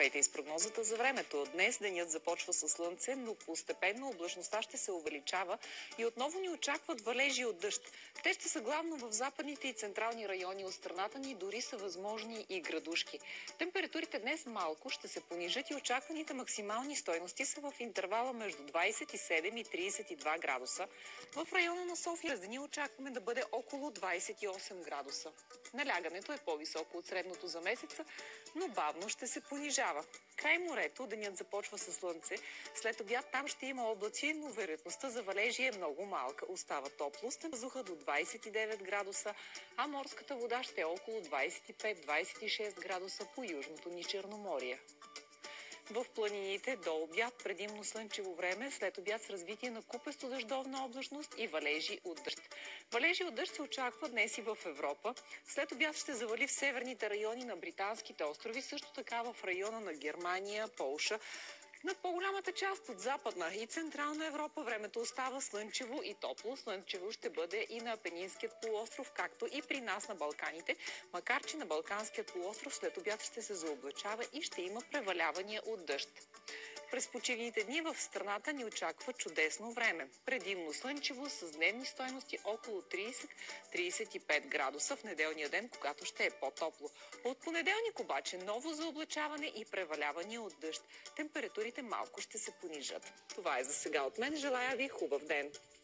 Здравейте и с прогнозата за времето. Днес денят започва със слънце, но постепенно облачността ще се увеличава и отново ни очакват валежи от дъжд. Те ще са главно в западните и централни райони от страната ни, дори са възможни и градушки. Температурите днес малко ще се понижат и очакваните максимални стойности са в интервала между 27 и 32 градуса. В района на София през деня очакваме да бъде около 28 градуса. Налягането е по-високо от средното за месеца, но бавно ще се понижава. Край морето денят започва със слънце. След обяд там ще има облаци, но вероятността за валежи е много малка. Остава топло, с въздуха до 29 градуса, а морската вода ще е около 25-26 градуса по южното ни Черноморие. В планините до обяд предимно слънчево време, след обяд с развитие на купесто дъждовна облачност и валежи от дъжд. Валежи от дъжд се очаква днес и в Европа. След обяд ще завали в северните райони на Британските острови, също така в района на Германия, Полша. Над по-голямата част от Западна и Централна Европа времето остава слънчево и топло. Слънчево ще бъде и на Апенинският полуостров, както и при нас на Балканите, макар че на Балканският полуостров след обяд ще се заоблачава и ще има превалявания от дъжд. През почивните дни в страната ни очаква чудесно време. Предимно слънчево с дневни стойности около 30-35 градуса в неделния ден, когато ще е по-топло. От понеделник обаче ново заоблачаване и превалявания от дъжд. Температурите малко ще се понижат. Това е за сега от мен. Желая ви хубав ден!